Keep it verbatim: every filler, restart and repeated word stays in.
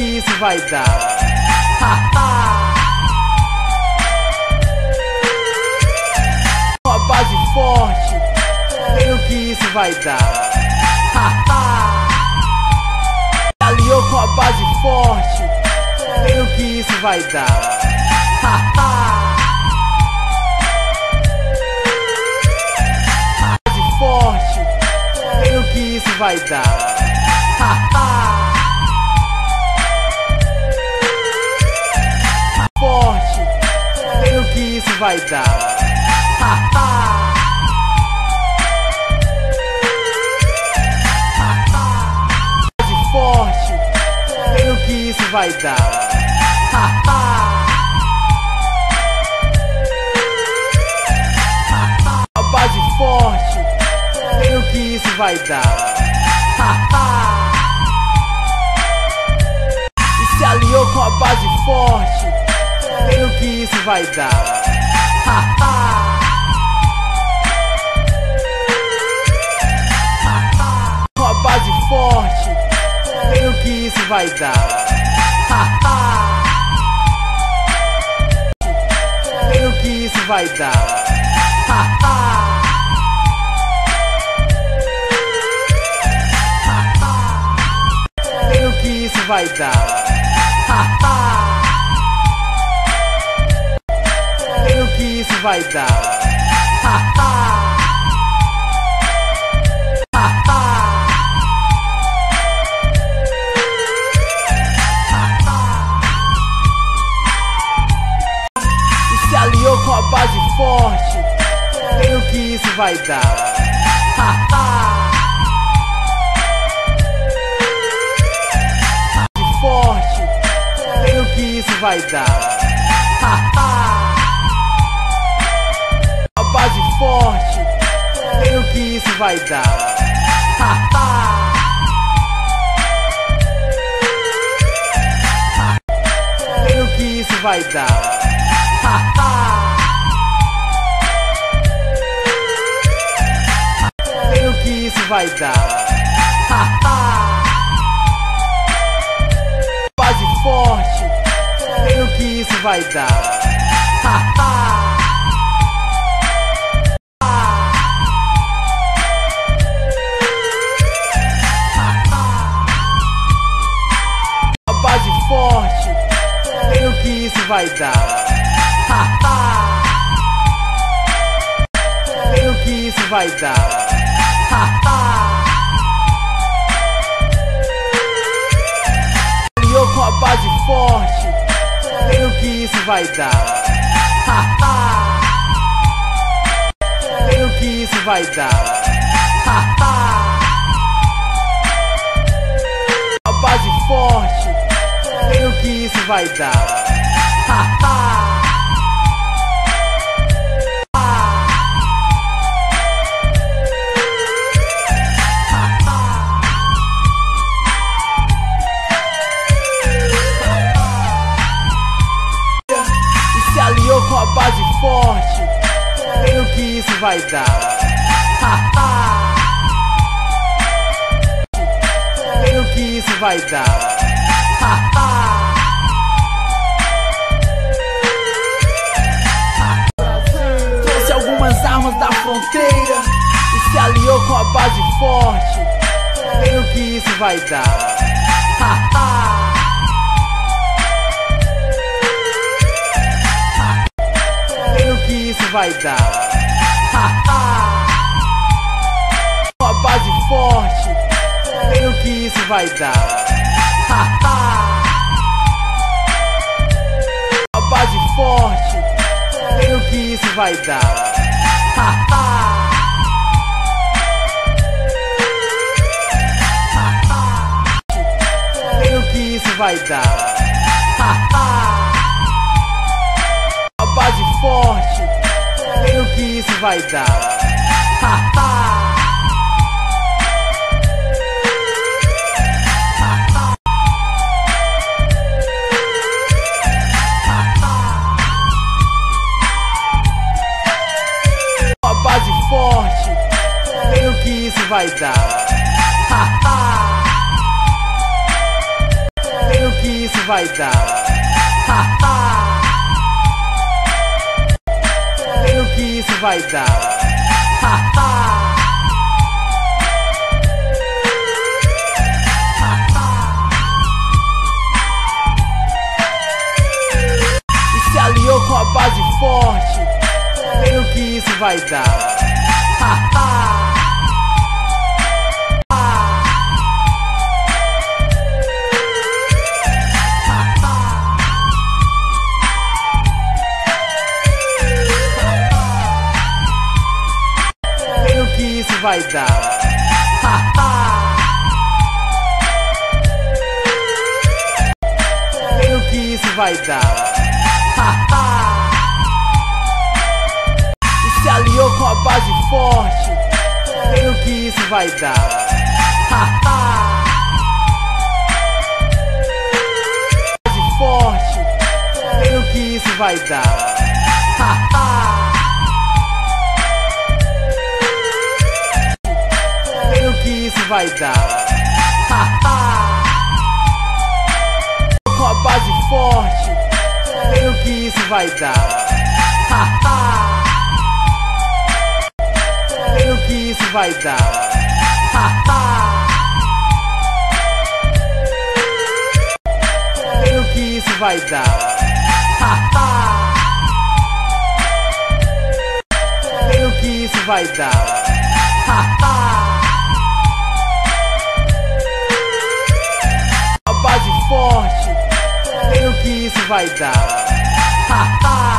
que isso vai dar. Com a base forte, sei o que isso vai dar. Aliou com a base forte, sei o que isso vai dar. Base forte, sei o que isso vai dar. Forte, sei o que isso vai dar. Forte, sei o que isso vai dar. A base forte, sei o que isso vai dar. E se aliou com a base forte, sei o que isso vai dar. Com a base forte, sei o que isso vai dar. Sei o que isso vai dar. Sei o que isso vai dar. Sei o que isso vai dar. Aliou com a base forte, sei o que isso vai dar. Base forte, sei o que isso vai dar. A base forte, sei o que isso vai dar. Sei o que isso vai dar. Sei o que isso vai dar. Base forte, sei o que isso vai dar. A base forte, sei o que isso vai dar. Sei o que isso vai dar. Aliou com a base forte, sei o que isso vai dar. Sei o que isso vai dar. A base forte, sei o que isso vai dar. Aliou com a base forte, sei o que isso vai dar. Sei o que isso vai dar. Trouxe algumas armas da fronteira e se aliou com a base forte, sei o que isso vai dar. Sei o que isso vai dar. Com a base forte, sei o que isso vai dar. A base forte, sei o que isso vai dar. Sei o que isso vai dar. A base forte, sei o que isso vai dar. A base forte, sei o que isso vai dar. Sei o que isso vai dar. Vem no que isso vai dar. E se aliou com a base forte. Vem no que isso vai dar. Vem no que isso vai dar. Vem no que isso vai dar. E se aliou com a base forte. Vem no que isso vai dar. Base forte. Vem no que isso vai dar. Vem no que isso vai dar. Com a base forte. Vem no que isso vai dar. Vem no que isso vai dar. Vem no que isso vai dar. Vem no que isso vai dar. A base forte. Vem no que isso vai dar.